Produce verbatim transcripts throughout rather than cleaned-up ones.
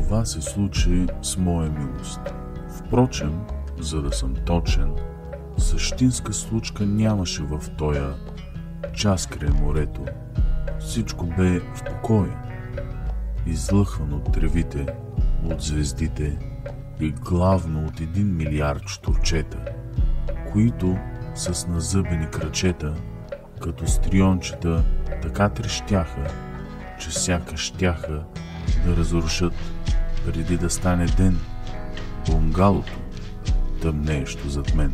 Това се случи с моя милост. Впрочем, за да съм точен, същинска случка нямаше в тоя час край морето. Всичко бе в покоя, излъхван от тревите, от звездите и главно от един милиард щурчета, които с назъбени крачета, като стриончета, така трещяха, че сякаш щяха да разрушат, преди да стане ден, бунгалото, тъмнеещо зад мен.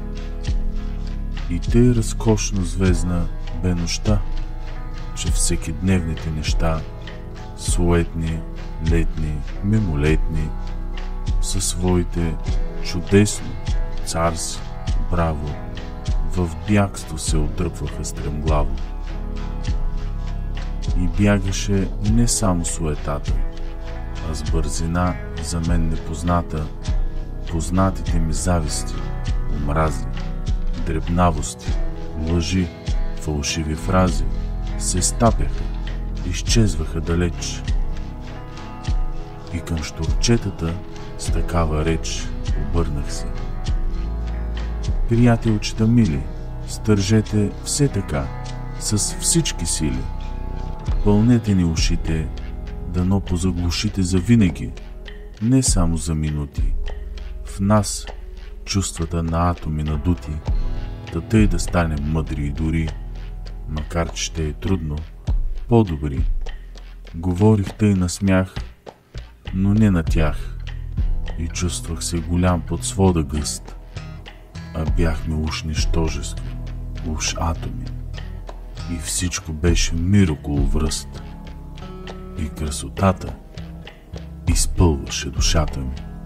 И тъй разкошно звездна бе нощта, че всекидневните неща, суетни, летни, мимолетни, със своите чудесно, царси, браво, в бягство се отдръпваха стремглаво. И бягаше не само суетата, а с бързина за мен непозната, познатите ми зависти, омрази, дребнавости, лъжи, фалшиви фрази се стапяха, изчезваха далеч. И към щурчетата с такава реч обърнах се. Приятелчета мили, стържете все така, с всички сили. Пълнете ни ушите, дано позаглушите завинаги, не само за минути. В нас чувствата на атоми надути, да тъй да станем мъдри и дори, макар че ще е трудно, по-добри. Говорих тъй на смях, но не на тях, и чувствах се голям под свода гъст, а бяхме уж нищожество, уж атоми, и всичко беше мир около връст, и красотата изпълваше душата ми.